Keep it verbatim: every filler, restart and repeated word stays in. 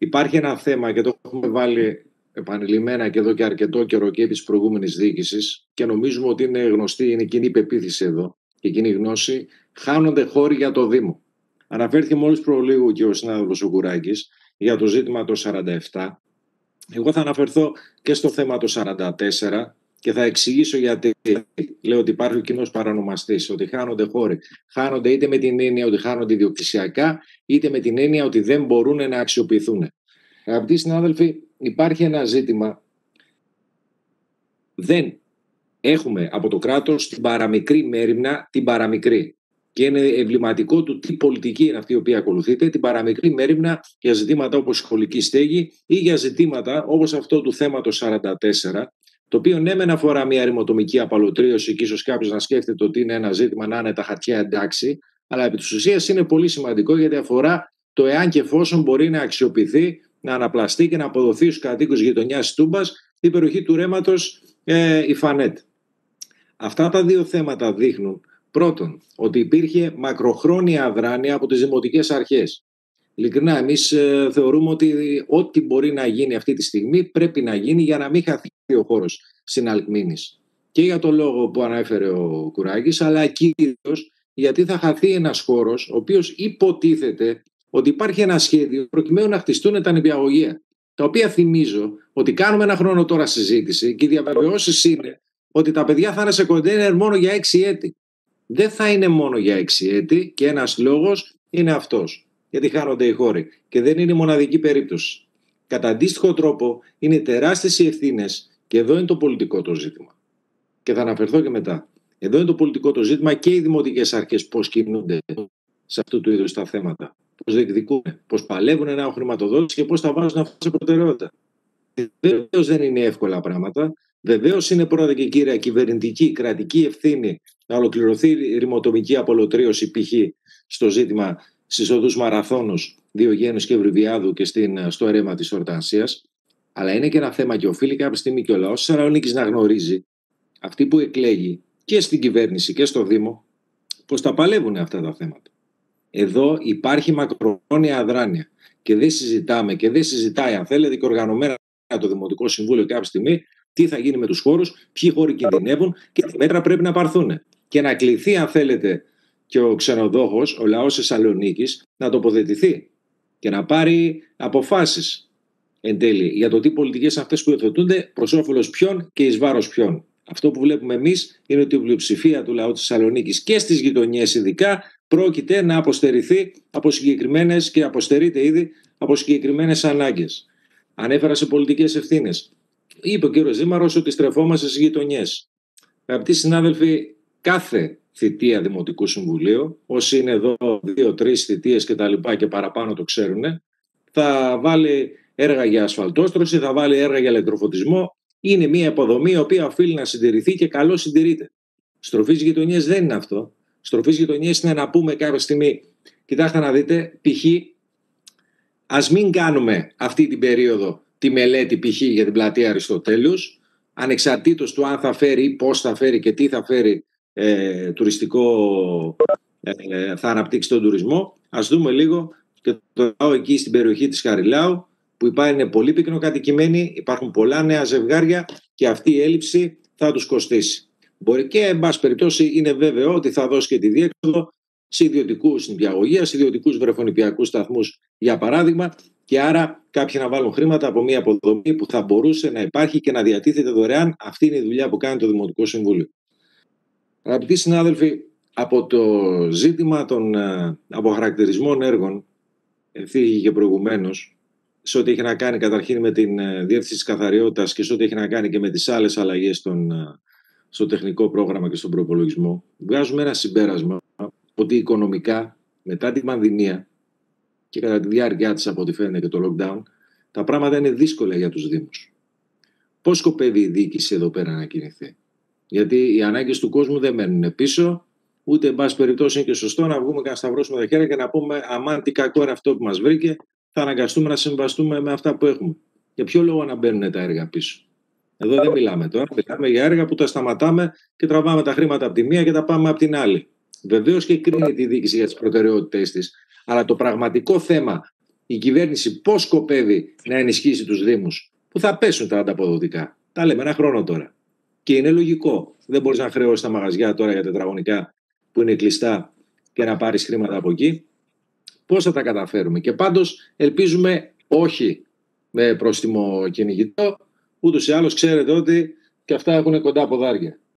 υπάρχει ένα θέμα και το έχουμε βάλει επανειλημμένα και εδώ και αρκετό καιρό και επί της προηγούμενης διοίκησης και νομίζουμε ότι είναι γνωστή, είναι κοινή πεποίθηση εδώ και κοινή γνώση, χάνονται χώροι για το Δήμο. Αναφέρθηκε μόλις προλίγου και ο συνάδελφος ο Κουράκης για το ζήτημα το σαράντα επτά. Εγώ θα αναφερθώ και στο θέμα το σαράντα τέσσερα και θα εξηγήσω γιατί λέω ότι υπάρχει ο κοινός παρανομαστής, ότι χάνονται χώροι. Χάνονται είτε με την έννοια ότι χάνονται ιδιοκτησιακά, είτε με την έννοια ότι δεν μπορούν να αξιοποιηθούν. Αγαπητοί συνάδελφοι, υπάρχει ένα ζήτημα. Δεν έχουμε από το κράτος την παραμικρή μέριμνα, την παραμικρή. Και είναι εμβληματικό του τι πολιτική είναι αυτή η οποία ακολουθείται, την παραμικρή μέριμνα για ζητήματα όπως σχολική στέγη ή για ζητήματα όπως αυτό του θέματος σαράντα τέσσερα, το οποίο ναι μεν αφορά μια ρημοτομική απαλωτρίωση και ίσως κάποιος να σκέφτεται ότι είναι ένα ζήτημα να είναι τα χαρτιά εντάξει, αλλά επί της ουσίας είναι πολύ σημαντικό γιατί αφορά το εάν και εφόσον μπορεί να αξιοποιηθεί, να αναπλαστεί και να αποδοθεί στους κατοίκους γειτονιάς Τούμπας την περιοχή του ρέματος ε, η Φανέτ. Αυτά τα δύο θέματα δείχνουν πρώτον ότι υπήρχε μακροχρόνια αδράνεια από τις δημοτικές αρχές. Ειλικρινά, εμείς ε, θεωρούμε ότι ό,τι μπορεί να γίνει αυτή τη στιγμή πρέπει να γίνει για να μην χαθεί ο χώρος στην Αλκμήνης. Και για το λόγο που ανέφερε ο Κουράκης, αλλά κυρίως γιατί θα χαθεί ένας χώρος ο οποίος υποτίθεται ότι υπάρχει ένα σχέδιο προκειμένου να χτιστούν τα νηπιαγωγεία. Τα οποία θυμίζω ότι κάνουμε ένα χρόνο τώρα συζήτηση και οι διαβεβαιώσεις είναι ότι τα παιδιά θα είναι σε κοντέινερ μόνο για έξι έτη. Δεν θα είναι μόνο για έξι έτη και ένας λόγος είναι αυτός. Γιατί χάνονται οι χώροι. Και δεν είναι η μοναδική περίπτωση. Κατά αντίστοιχο τρόπο είναι τεράστιες οι ευθύνες και εδώ είναι το πολιτικό το ζήτημα. Και θα αναφερθώ και μετά. Εδώ είναι το πολιτικό το ζήτημα και οι δημοτικές αρχές πώς κινούνται σε αυτού του είδους τα θέματα. Πώς διεκδικούν, πώς παλεύουν ένα χρηματοδότηση και πώς τα βάζουν αυτά σε προτεραιότητα. Βεβαίως δεν είναι εύκολα πράγματα. Βεβαίως είναι πρώτα και κύρια κυβερνητική, κρατική ευθύνη να ολοκληρωθεί η ρημοτομική απολωτρίωση π.χ. στο ζήτημα στις οδούς Μαραθώνους, Διογένους και Ευρυβιάδου και στην, στο ρέμα της Ορτανσίας. Αλλά είναι και ένα θέμα και οφείλει κάποια στιγμή και ο λαός της Θεσσαλονίκης να γνωρίζει, αυτοί που εκλέγει και στην κυβέρνηση και στο Δήμο, πως τα παλεύουν αυτά τα θέματα. Εδώ υπάρχει μακροχρόνια αδράνεια και δεν συζητάμε και δεν συζητάει, αν θέλετε, και οργανωμένα το Δημοτικό Συμβούλιο κάποια στιγμή τι θα γίνει με τους χώρους, ποιοι χώροι κινδυνεύουν και τι μέτρα πρέπει να πάρθουν. Και να κληθεί, αν θέλετε, και ο ξενοδόχος, ο λαός της Θεσσαλονίκης, να τοποθετηθεί και να πάρει αποφάσεις εν τέλει για το τι πολιτικές αυτές που υιοθετούνται προς όφελος ποιον και εις βάρος ποιον. Αυτό που βλέπουμε εμείς είναι ότι η πλειοψηφία του λαού της Θεσσαλονίκης και στις γειτονιές ειδικά πρόκειται να αποστερηθεί από συγκεκριμένες και αποστερείται ήδη από συγκεκριμένες ανάγκες. Ανέφερα σε πολιτικές ευθύνες. Είπε ο κύριος Δήμαρχος ότι στρεφόμαστε στις γειτονιές. Αγαπητοί συνάδελφοι, κάθε θητεία Δημοτικού Συμβουλίου, όσοι είναι εδώ δύο-τρεις θητείες και τα λοιπά και παραπάνω το ξέρουν, θα βάλει έργα για ασφαλτόστρωση, θα βάλει έργα για ηλεκτροφωτισμό. Είναι μια υποδομή η οποία οφείλει να συντηρηθεί και καλώς συντηρείται. Στροφής γειτονιές δεν είναι αυτό. Στροφής γειτονιές είναι να πούμε κάποια στιγμή, κοιτάξτε να δείτε, π.χ. ας μην κάνουμε αυτή την περίοδο τη μελέτη π.χ. για την πλατεία Αριστοτέλους, ανεξαρτήτως του αν θα φέρει ή πώς θα φέρει και τι θα φέρει ε, τουριστικό, ε, θα αναπτύξει τον τουρισμό. Ας δούμε λίγο και το λαό εκεί στην περιοχή της Χαριλάου, που υπάρχει, είναι πολύ πυκνοκατοικημένοι, υπάρχουν πολλά νέα ζευγάρια και αυτή η έλλειψη θα τους κοστίσει. Μπορεί και, εν πάση περιπτώσει, είναι βέβαιο ότι θα δώσει και τη διέξοδο σε ιδιωτικούς νηπιαγωγεία, σε ιδιωτικούς βρεφονηπιακούς σταθμούς, για παράδειγμα, και άρα κάποιοι να βάλουν χρήματα από μια αποδομή που θα μπορούσε να υπάρχει και να διατίθεται δωρεάν. Αυτή είναι η δουλειά που κάνει το Δημοτικό Συμβούλιο. Αγαπητοί συνάδελφοι, από το ζήτημα των αποχαρακτηρισμών έργων, θίγηκε και προηγουμένως, σε ό,τι έχει να κάνει καταρχήν με την διεύθυνση της καθαριότητας και σε ό,τι έχει να κάνει και με τις άλλες αλλαγές στον, στο τεχνικό πρόγραμμα και στον προϋπολογισμό, βγάζουμε ένα συμπέρασμα ότι οικονομικά μετά την πανδημία και κατά τη διάρκεια της, από ό,τι φαίνεται και το lockdown, τα πράγματα είναι δύσκολα για τους Δήμους. Πώς σκοπεύει η διοίκηση εδώ πέρα να κινηθεί? Γιατί οι ανάγκες του κόσμου δεν μένουν πίσω, ούτε εν πάση περιπτώσει είναι και σωστό να βγούμε και να σταυρώσουμε τα χέρια και να πούμε αμάν τι κακό είναι αυτό που μας βρήκε, θα αναγκαστούμε να συμβαστούμε με αυτά που έχουμε. Για ποιο λόγο να μπαίνουν τα έργα πίσω? Εδώ δεν μιλάμε τώρα, μιλάμε για έργα που τα σταματάμε και τραβάμε τα χρήματα από τη μία και τα πάμε από την άλλη. Βεβαίως και κρίνει τη διοίκηση για τις προτεραιότητες της, αλλά το πραγματικό θέμα η κυβέρνηση πώς σκοπεύει να ενισχύσει τους Δήμους που θα πέσουν τα ανταποδοτικά. Τα λέμε ένα χρόνο τώρα. Και είναι λογικό. Δεν μπορείς να χρεώσεις τα μαγαζιά τώρα για τετραγωνικά που είναι κλειστά και να πάρεις χρήματα από εκεί. Πώς θα τα καταφέρουμε? Και πάντως ελπίζουμε όχι με πρόστιμο κυνηγητό. Ούτως ή άλλως ξέρετε ότι και αυτά έχουν κοντά ποδάρια.